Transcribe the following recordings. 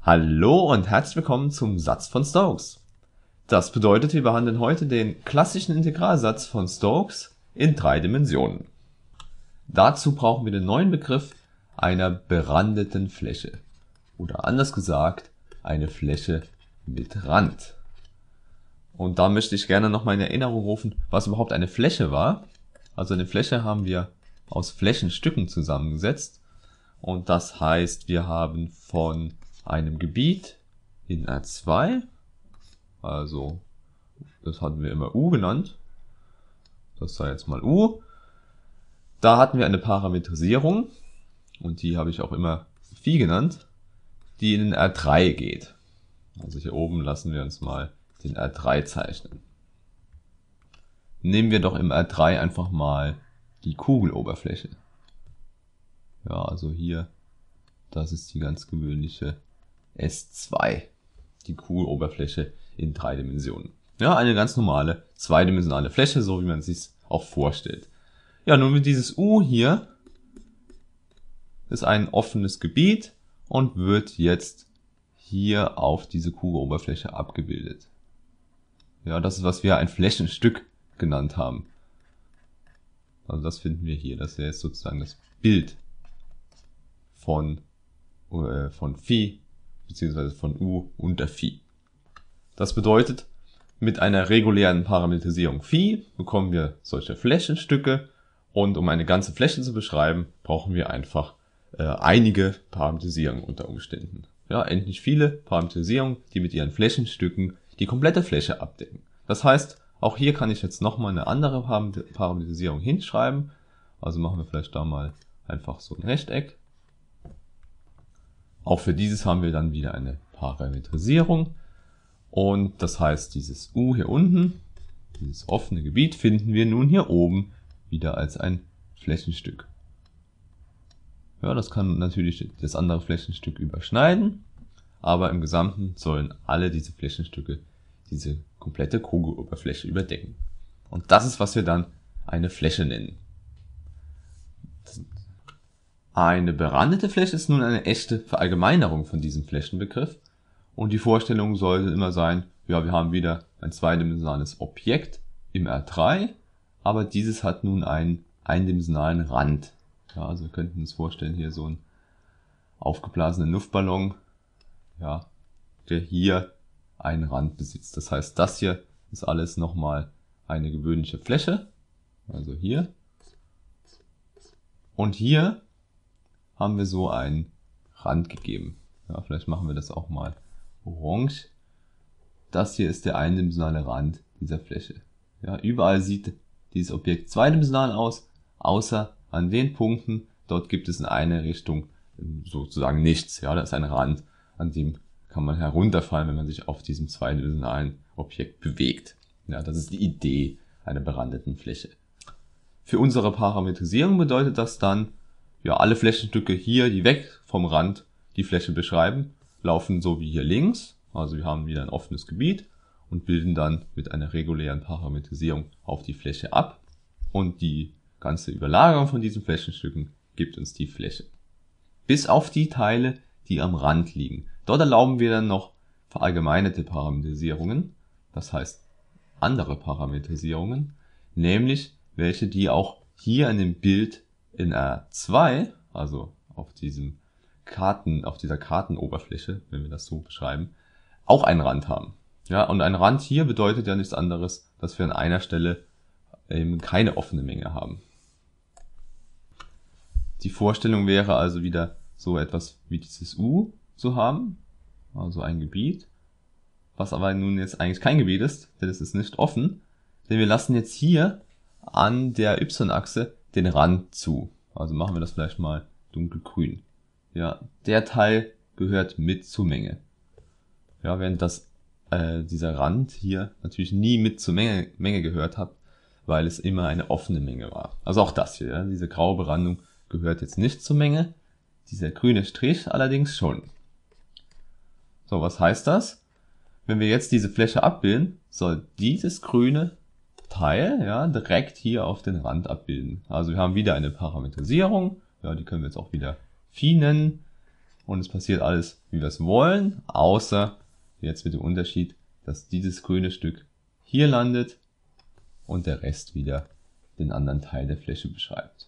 Hallo und herzlich willkommen zum Satz von Stokes. Das bedeutet, wir behandeln heute den klassischen Integralsatz von Stokes in 3 Dimensionen. Dazu brauchen wir den neuen Begriff einer berandeten Fläche. Oder anders gesagt, eine Fläche mit Rand. Und da möchte ich gerne nochmal in Erinnerung rufen, was überhaupt eine Fläche war. Also eine Fläche haben wir aus Flächenstücken zusammengesetzt. Und das heißt, wir haben von einem Gebiet in R2, also das hatten wir immer U genannt, das sei jetzt mal U, da hatten wir eine Parametrisierung, und die habe ich auch immer Phi genannt, die in den R3 geht. Also hier oben lassen wir uns mal den R3 zeichnen. Nehmen wir doch im R3 einfach mal die Kugeloberfläche. Ja, also hier, das ist die ganz gewöhnliche S2, die Kugeloberfläche in 3 Dimensionen. Ja, eine ganz normale zweidimensionale Fläche, so wie man es sich auch vorstellt. Ja, nun mit dieses U hier ist ein offenes Gebiet und wird jetzt hier auf diese Kugeloberfläche abgebildet. Ja, das ist, was wir ein Flächenstück genannt haben. Also das finden wir hier. Das wäre jetzt sozusagen das Bild von Phi beziehungsweise von U unter Phi. Das bedeutet, mit einer regulären Parametrisierung Phi bekommen wir solche Flächenstücke, und um eine ganze Fläche zu beschreiben, brauchen wir einfach einige Parametrisierungen unter Umständen. Ja, endlich viele Parametrisierungen, die mit ihren Flächenstücken die komplette Fläche abdecken. Das heißt, auch hier kann ich jetzt nochmal eine andere Parametrisierung hinschreiben. Also machen wir vielleicht da mal einfach so ein Rechteck. Auch für dieses haben wir dann wieder eine Parametrisierung. Und das heißt, dieses U hier unten, dieses offene Gebiet, finden wir nun hier oben wieder als ein Flächenstück. Ja, das kann natürlich das andere Flächenstück überschneiden, aber im Gesamten sollen alle diese Flächenstücke diese komplette Kugeloberfläche überdecken. Und das ist, was wir dann eine Fläche nennen. Eine berandete Fläche ist nun eine echte Verallgemeinerung von diesem Flächenbegriff, und die Vorstellung sollte immer sein, ja, wir haben wieder ein zweidimensionales Objekt im R3, aber dieses hat nun einen eindimensionalen Rand. Ja, also wir könnten uns vorstellen, hier so einen aufgeblasenen Luftballon, ja, der hier einen Rand besitzt. Das heißt, das hier ist alles nochmal eine gewöhnliche Fläche, also hier. Und hier haben wir so einen Rand gegeben. Ja, vielleicht machen wir das auch mal orange. Das hier ist der eindimensionale Rand dieser Fläche. Ja, überall sieht dieses Objekt zweidimensional aus, außer an den Punkten. Dort gibt es in eine Richtung sozusagen nichts. Ja, da ist ein Rand, an dem kann man herunterfallen, wenn man sich auf diesem zweidimensionalen Objekt bewegt. Ja, das ist die Idee einer berandeten Fläche. Für unsere Parametrisierung bedeutet das dann, ja, alle Flächenstücke hier, die weg vom Rand die Fläche beschreiben, laufen so wie hier links. Also wir haben wieder ein offenes Gebiet und bilden dann mit einer regulären Parametrisierung auf die Fläche ab. Und die ganze Überlagerung von diesen Flächenstücken gibt uns die Fläche. Bis auf die Teile, die am Rand liegen. Dort erlauben wir dann noch verallgemeinerte Parametrisierungen, das heißt andere Parametrisierungen, nämlich welche, die auch hier in dem Bild in R2, also auf dieser Kartenoberfläche, wenn wir das so beschreiben, auch einen Rand haben. Ja, und ein Rand hier bedeutet ja nichts anderes, dass wir an einer Stelle eben keine offene Menge haben. Die Vorstellung wäre also wieder so etwas wie dieses U zu haben, also ein Gebiet, was aber nun jetzt eigentlich kein Gebiet ist, denn es ist nicht offen, denn wir lassen jetzt hier an der Y-Achse den Rand zu. Also machen wir das vielleicht mal dunkelgrün. Ja, der Teil gehört mit zur Menge. Ja, während dieser Rand hier natürlich nie mit zur Menge gehört hat, weil es immer eine offene Menge war. Also auch das hier, ja, diese graue Berandung gehört jetzt nicht zur Menge, dieser grüne Strich allerdings schon. So, was heißt das? Wenn wir jetzt diese Fläche abbilden, soll dieses grüne Teil, ja, direkt hier auf den Rand abbilden. Also wir haben wieder eine Parametrisierung, ja, die können wir jetzt auch wieder Phi nennen. und es passiert alles, wie wir es wollen, außer jetzt mit dem Unterschied, dass dieses grüne Stück hier landet und der Rest wieder den anderen Teil der Fläche beschreibt.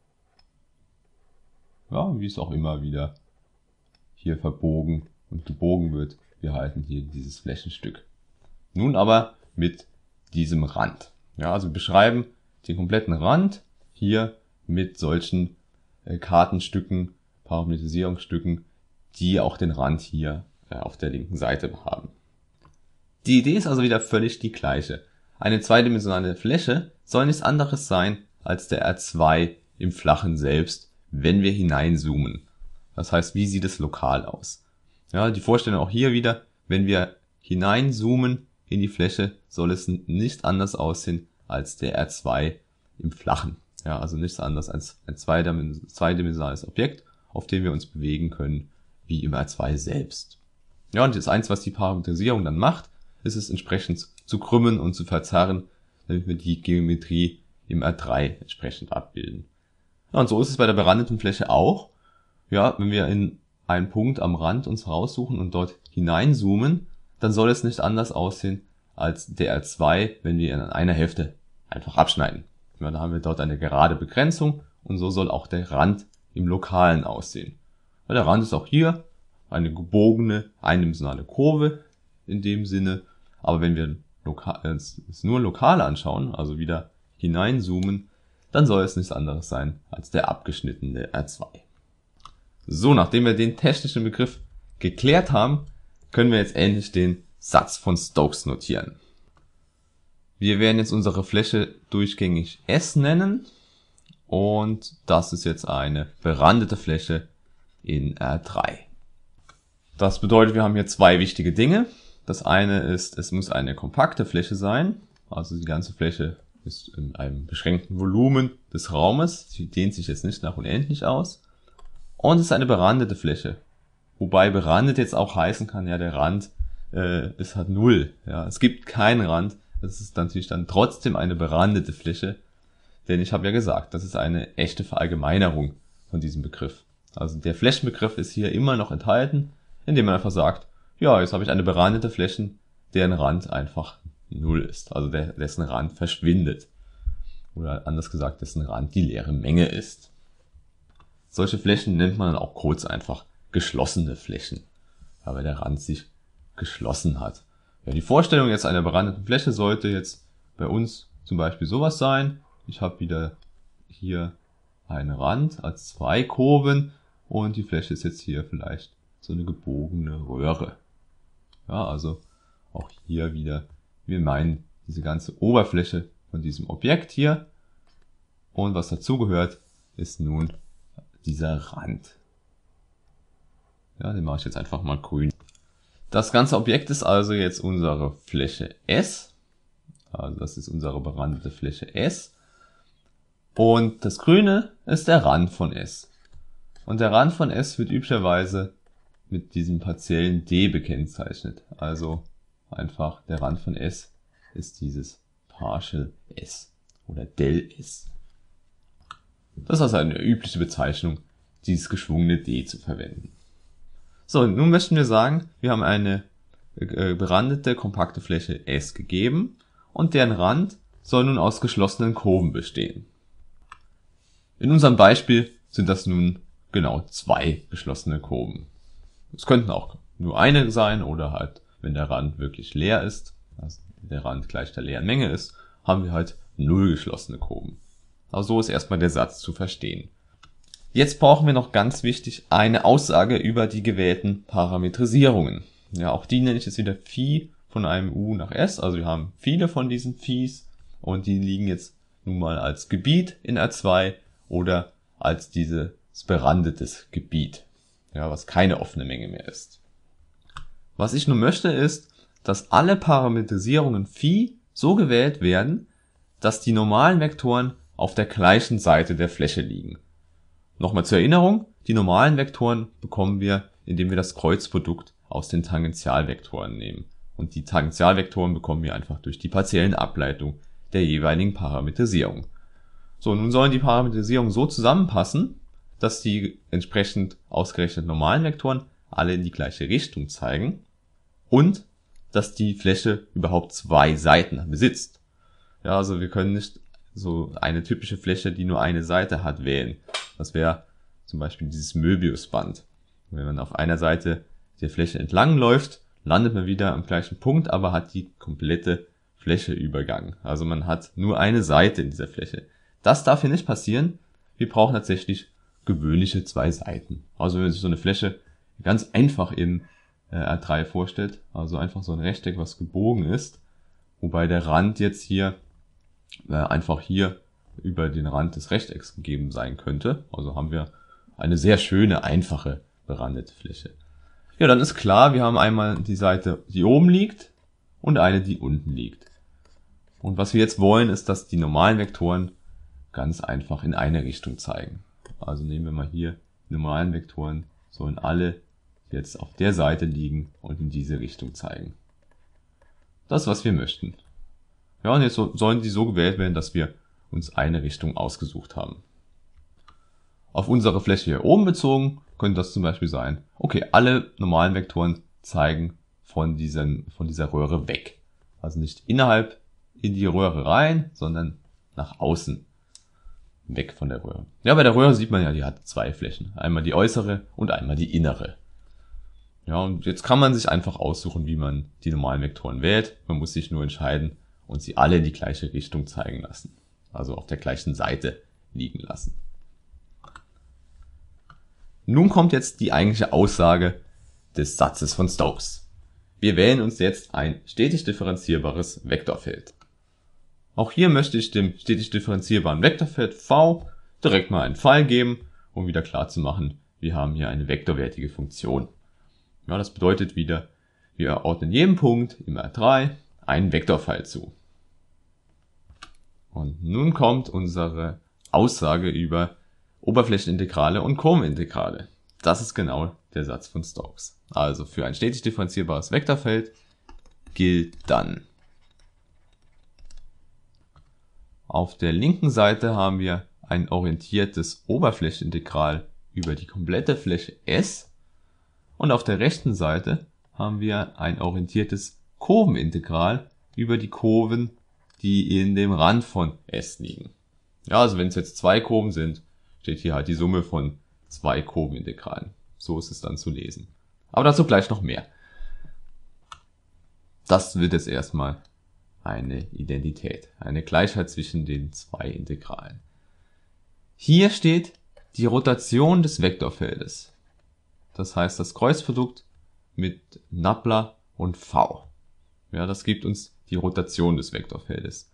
Ja, wie es auch immer wieder hier verbogen und gebogen wird. Wir halten hier dieses Flächenstück. Nun aber mit diesem Rand. Ja, also wir beschreiben den kompletten Rand hier mit solchen Kartenstücken, Parametrisierungsstücken, die auch den Rand hier auf der linken Seite haben. Die Idee ist also wieder völlig die gleiche. Eine zweidimensionale Fläche soll nichts anderes sein als der R2 im Flachen selbst, wenn wir hineinzoomen. Das heißt, wie sieht es lokal aus? Ja, die Vorstellung auch hier wieder, wenn wir hineinzoomen in die Fläche, soll es nicht anders aussehen als der R2 im Flachen. Ja, also nichts anderes als ein zweidimensionales Objekt, auf dem wir uns bewegen können, wie im R2 selbst. Ja, und das eins, was die Parametrisierung dann macht, ist es entsprechend zu krümmen und zu verzerren, damit wir die Geometrie im R3 entsprechend abbilden. Ja, und so ist es bei der berandeten Fläche auch. Ja, wenn wir in einen Punkt am Rand uns raussuchen und dort hineinzoomen, dann soll es nicht anders aussehen als der R2, wenn wir in einer Hälfte einfach abschneiden. Ja, da haben wir dort eine gerade Begrenzung und so soll auch der Rand im Lokalen aussehen. Ja, der Rand ist auch hier eine gebogene, eindimensionale Kurve in dem Sinne, aber wenn wir es nur lokal anschauen, also wieder hineinzoomen, dann soll es nichts anderes sein als der abgeschnittene R2. So, nachdem wir den technischen Begriff geklärt haben, können wir jetzt endlich den Satz von Stokes notieren. Wir werden jetzt unsere Fläche durchgängig S nennen und das ist jetzt eine berandete Fläche in R3. Das bedeutet, wir haben hier zwei wichtige Dinge. Das eine ist, es muss eine kompakte Fläche sein, also die ganze Fläche ist in einem beschränkten Volumen des Raumes, sie dehnt sich jetzt nicht nach unendlich aus. Und es ist eine berandete Fläche, wobei berandet jetzt auch heißen kann, ja, der Rand ist halt 0. Ja, es gibt keinen Rand, das ist natürlich dann trotzdem eine berandete Fläche, denn ich habe ja gesagt, das ist eine echte Verallgemeinerung von diesem Begriff. Also der Flächenbegriff ist hier immer noch enthalten, indem man einfach sagt, ja, jetzt habe ich eine berandete Fläche, deren Rand einfach 0 ist, also dessen Rand verschwindet. Oder anders gesagt, dessen Rand die leere Menge ist. Solche Flächen nennt man dann auch kurz einfach geschlossene Flächen, weil der Rand sich geschlossen hat. Ja, die Vorstellung jetzt einer berandeten Fläche sollte jetzt bei uns zum Beispiel sowas sein. Ich habe wieder hier einen Rand als zwei Kurven und die Fläche ist jetzt hier vielleicht so eine gebogene Röhre. Ja, also auch hier wieder, wir meinen diese ganze Oberfläche von diesem Objekt hier. Und was dazugehört, ist nun dieser Rand. Ja, den mache ich jetzt einfach mal grün. Das ganze Objekt ist also jetzt unsere Fläche S. Also das ist unsere berandete Fläche S. Und das Grüne ist der Rand von S. Und der Rand von S wird üblicherweise mit diesem partiellen D gekennzeichnet. Also einfach der Rand von S ist dieses Partial S oder Del S. Das ist also eine übliche Bezeichnung, dieses geschwungene D zu verwenden. So, nun möchten wir sagen, wir haben eine berandete, kompakte Fläche S gegeben und deren Rand soll nun aus geschlossenen Kurven bestehen. In unserem Beispiel sind das nun genau zwei geschlossene Kurven. Es könnten auch nur eine sein oder halt, wenn der Rand wirklich leer ist, also der Rand gleich der leeren Menge ist, haben wir halt 0 geschlossene Kurven. Also so ist erstmal der Satz zu verstehen. Jetzt brauchen wir noch ganz wichtig eine Aussage über die gewählten Parametrisierungen. Ja, auch die nenne ich jetzt wieder Phi von einem U nach S. Also wir haben viele von diesen Phis und die liegen jetzt nun mal als Gebiet in R2 oder als dieses berandetes Gebiet, ja, was keine offene Menge mehr ist. Was ich nun möchte ist, dass alle Parametrisierungen Phi so gewählt werden, dass die normalen Vektoren auf der gleichen Seite der Fläche liegen. Nochmal zur Erinnerung, die normalen Vektoren bekommen wir, indem wir das Kreuzprodukt aus den Tangentialvektoren nehmen. Und die Tangentialvektoren bekommen wir einfach durch die partiellen Ableitung der jeweiligen Parametrisierung. So, nun sollen die Parametrisierungen so zusammenpassen, dass die entsprechend ausgerechneten normalen Vektoren alle in die gleiche Richtung zeigen und dass die Fläche überhaupt zwei Seiten besitzt. Ja, also wir können nicht so eine typische Fläche, die nur eine Seite hat, wählen. Das wäre zum Beispiel dieses Möbiusband. Wenn man auf einer Seite der Fläche entlang läuft, landet man wieder am gleichen Punkt, aber hat die komplette Fläche übergangen. Also man hat nur eine Seite in dieser Fläche. Das darf hier nicht passieren. Wir brauchen tatsächlich gewöhnliche zwei Seiten. Also wenn man sich so eine Fläche ganz einfach in R3 vorstellt, also einfach so ein Rechteck, was gebogen ist, wobei der Rand jetzt hier einfach hier über den Rand des Rechtecks gegeben sein könnte. Also haben wir eine sehr schöne, einfache, berandete Fläche. Ja, dann ist klar, wir haben einmal die Seite, die oben liegt und eine, die unten liegt. Und was wir jetzt wollen, ist, dass die normalen Vektoren ganz einfach in eine Richtung zeigen. Also nehmen wir mal hier, die normalen Vektoren sollen alle jetzt auf der Seite liegen und in diese Richtung zeigen. Das, was wir möchten. Ja, und jetzt sollen die so gewählt werden, dass wir uns eine Richtung ausgesucht haben. Auf unsere Fläche hier oben bezogen könnte das zum Beispiel sein, okay, alle normalen Vektoren zeigen von dieser Röhre weg. Also nicht innerhalb in die Röhre rein, sondern nach außen weg von der Röhre. Ja, bei der Röhre sieht man ja, die hat zwei Flächen. Einmal die äußere und einmal die innere. Ja, und jetzt kann man sich einfach aussuchen, wie man die normalen Vektoren wählt. Man muss sich nur entscheiden und sie alle in die gleiche Richtung zeigen lassen. Also auf der gleichen Seite liegen lassen. Nun kommt jetzt die eigentliche Aussage des Satzes von Stokes. Wir wählen uns jetzt ein stetig differenzierbares Vektorfeld. Auch hier möchte ich dem stetig differenzierbaren Vektorfeld v direkt mal einen Pfeil geben, um wieder klar zu machen, wir haben hier eine vektorwertige Funktion. Ja, das bedeutet wieder, wir ordnen jedem Punkt im R3 einen Vektorpfeil zu. Und nun kommt unsere Aussage über Oberflächenintegrale und Kurvenintegrale. Das ist genau der Satz von Stokes. Also für ein stetig differenzierbares Vektorfeld gilt dann: Auf der linken Seite haben wir ein orientiertes Oberflächenintegral über die komplette Fläche S und auf der rechten Seite haben wir ein orientiertes Kurvenintegral über die Kurven, die in dem Rand von S liegen. Ja, also wenn es jetzt zwei Kurven sind, steht hier halt die Summe von zwei Kurvenintegralen. So ist es dann zu lesen. Aber dazu gleich noch mehr. Das wird jetzt erstmal eine Identität, eine Gleichheit zwischen den zwei Integralen. Hier steht die Rotation des Vektorfeldes. Das heißt das Kreuzprodukt mit Nabla und v. Ja, das gibt uns die Rotation des Vektorfeldes.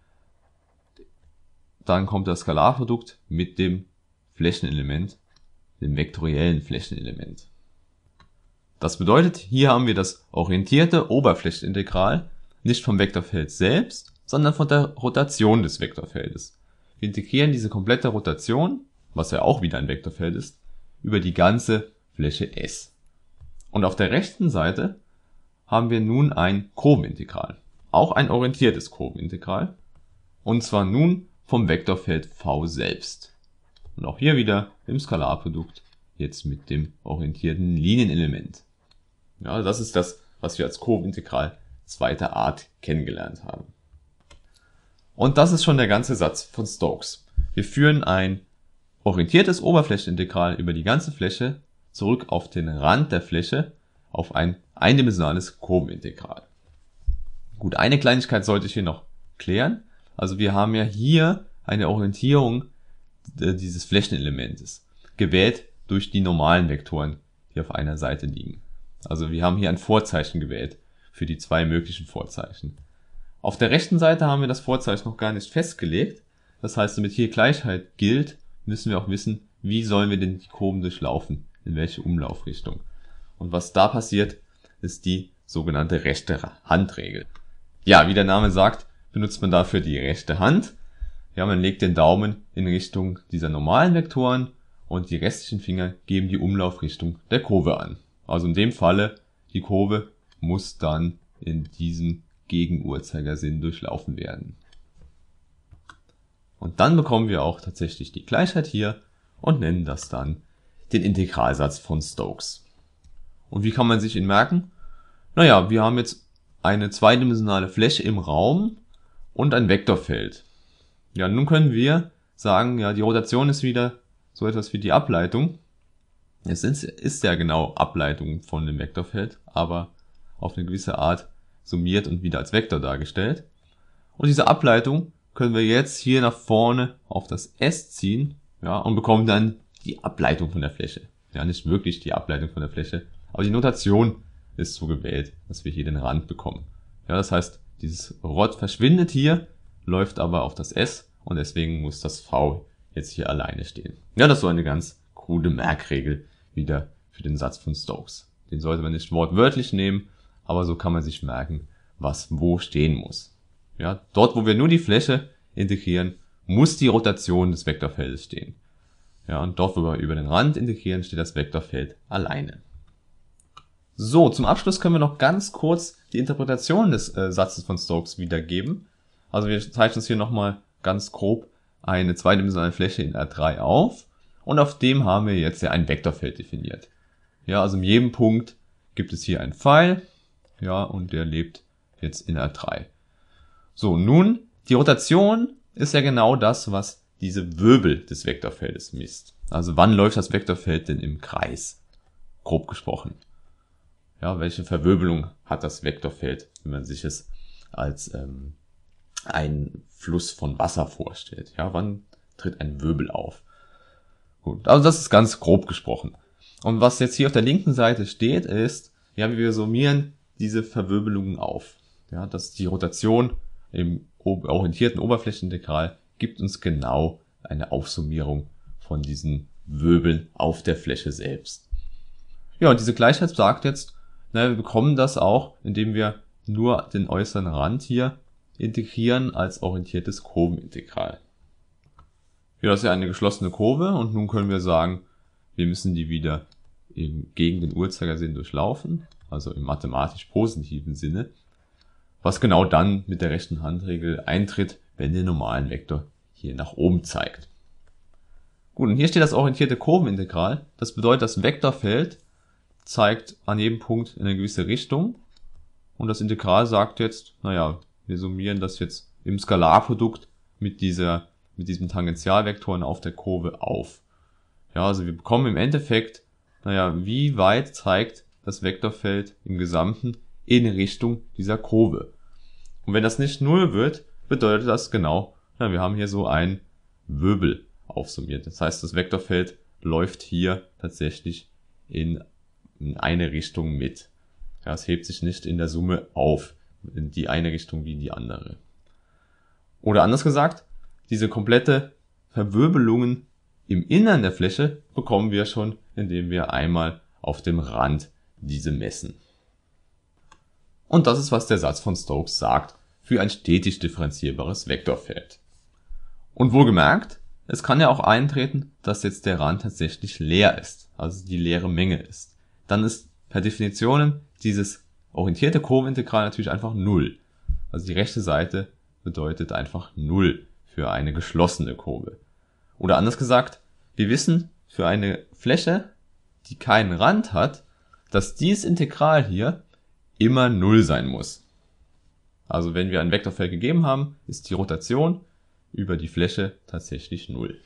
Dann kommt das Skalarprodukt mit dem Flächenelement, dem vektoriellen Flächenelement. Das bedeutet, hier haben wir das orientierte Oberflächenintegral nicht vom Vektorfeld selbst, sondern von der Rotation des Vektorfeldes. Wir integrieren diese komplette Rotation, was ja auch wieder ein Vektorfeld ist, über die ganze Fläche S. Und auf der rechten Seite haben wir nun ein Kurvenintegral, auch ein orientiertes Kurvenintegral, und zwar nun vom Vektorfeld v selbst. Und auch hier wieder im Skalarprodukt jetzt mit dem orientierten Linienelement. Ja, das ist das, was wir als Kurvenintegral zweiter Art kennengelernt haben. Und das ist schon der ganze Satz von Stokes. Wir führen ein orientiertes Oberflächenintegral über die ganze Fläche zurück auf den Rand der Fläche auf ein eindimensionales Kurvenintegral. Gut, eine Kleinigkeit sollte ich hier noch klären. Also wir haben ja hier eine Orientierung dieses Flächenelementes, gewählt durch die normalen Vektoren, die auf einer Seite liegen. Also wir haben hier ein Vorzeichen gewählt für die zwei möglichen Vorzeichen. Auf der rechten Seite haben wir das Vorzeichen noch gar nicht festgelegt. Das heißt, damit hier Gleichheit gilt, müssen wir auch wissen, wie sollen wir denn die Kurven durchlaufen, in welche Umlaufrichtung. Und was da passiert, ist die sogenannte rechte Handregel. Ja, wie der Name sagt, benutzt man dafür die rechte Hand. Ja, man legt den Daumen in Richtung dieser normalen Vektoren und die restlichen Finger geben die Umlaufrichtung der Kurve an. Also in dem Falle, die Kurve muss dann in diesem Gegenuhrzeigersinn durchlaufen werden. Und dann bekommen wir auch tatsächlich die Gleichheit hier und nennen das dann den Integralsatz von Stokes. Und wie kann man sich ihn merken? Naja, wir haben jetzt eine zweidimensionale Fläche im Raum und ein Vektorfeld. Ja, nun können wir sagen, ja, die Rotation ist wieder so etwas wie die Ableitung. Es ist ja genau Ableitung von dem Vektorfeld, aber auf eine gewisse Art summiert und wieder als Vektor dargestellt. Und diese Ableitung können wir jetzt hier nach vorne auf das S ziehen, ja, und bekommen dann die Ableitung von der Fläche. Ja, nicht wirklich die Ableitung von der Fläche, aber die Notation ist so gewählt, dass wir hier den Rand bekommen. Ja, das heißt, dieses Rod verschwindet hier, läuft aber auf das S und deswegen muss das V jetzt hier alleine stehen. Ja, das ist so eine ganz krude Merkregel wieder für den Satz von Stokes. Den sollte man nicht wortwörtlich nehmen, aber so kann man sich merken, was wo stehen muss. Ja, dort, wo wir nur die Fläche integrieren, muss die Rotation des Vektorfeldes stehen. Ja, und dort, wo wir über den Rand integrieren, steht das Vektorfeld alleine. So, zum Abschluss können wir noch ganz kurz die Interpretation des Satzes von Stokes wiedergeben. Also wir zeichnen uns hier nochmal ganz grob eine zweidimensionale Fläche in R3 auf und auf dem haben wir jetzt ja ein Vektorfeld definiert. Ja, also in jedem Punkt gibt es hier einen Pfeil, ja, und der lebt jetzt in R3. So, nun, die Rotation ist ja genau das, was diese Wirbel des Vektorfeldes misst. Also wann läuft das Vektorfeld denn im Kreis? Grob gesprochen. Ja, welche Verwirbelung hat das Vektorfeld, wenn man sich es als einen Fluss von Wasser vorstellt? Ja, wann tritt ein Wirbel auf? Gut, also das ist ganz grob gesprochen. Und was jetzt hier auf der linken Seite steht, ist, ja, wir summieren diese Verwirbelungen auf. Ja, dass die Rotation im orientierten Oberflächenintegral gibt uns genau eine Aufsummierung von diesen Wirbeln auf der Fläche selbst. Ja, und diese Gleichheit sagt jetzt, na, wir bekommen das auch, indem wir nur den äußeren Rand hier integrieren als orientiertes Kurvenintegral. Ja, das ist ja eine geschlossene Kurve und nun können wir sagen, wir müssen die wieder gegen den Uhrzeigersinn durchlaufen, also im mathematisch positiven Sinne, was genau dann mit der rechten Handregel eintritt, wenn der normalen Vektor hier nach oben zeigt. Gut, und hier steht das orientierte Kurvenintegral. Das bedeutet, das Vektorfeld zeigt an jedem Punkt in eine gewisse Richtung und das Integral sagt jetzt, naja, wir summieren das jetzt im Skalarprodukt mit diesem Tangentialvektoren auf der Kurve auf. Ja, also wir bekommen im Endeffekt, naja, wie weit zeigt das Vektorfeld im Gesamten in Richtung dieser Kurve. Und wenn das nicht 0 wird, bedeutet das genau, na, wir haben hier so ein Wirbel aufsummiert. Das heißt, das Vektorfeld läuft hier tatsächlich in eine Richtung mit. Ja, es hebt sich nicht in der Summe auf, in die eine Richtung wie in die andere. Oder anders gesagt, diese komplette Verwirbelungen im Innern der Fläche bekommen wir schon, indem wir einmal auf dem Rand diese messen. Und das ist, was der Satz von Stokes sagt für ein stetig differenzierbares Vektorfeld. Und wohlgemerkt, es kann ja auch eintreten, dass jetzt der Rand tatsächlich leer ist, also die leere Menge ist. Dann ist per Definition dieses orientierte Kurvenintegral natürlich einfach 0. Also die rechte Seite bedeutet einfach 0 für eine geschlossene Kurve. Oder anders gesagt, wir wissen für eine Fläche, die keinen Rand hat, dass dieses Integral hier immer 0 sein muss. Also wenn wir ein Vektorfeld gegeben haben, ist die Rotation über die Fläche tatsächlich 0.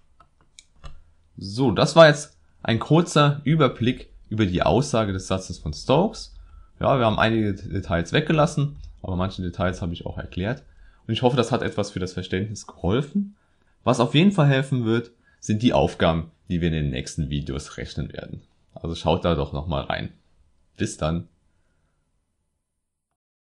So, das war jetzt ein kurzer Überblick über die Aussage des Satzes von Stokes. Ja, wir haben einige Details weggelassen, aber manche Details habe ich auch erklärt. Und ich hoffe, das hat etwas für das Verständnis geholfen. Was auf jeden Fall helfen wird, sind die Aufgaben, die wir in den nächsten Videos rechnen werden. Also schaut da doch nochmal rein. Bis dann.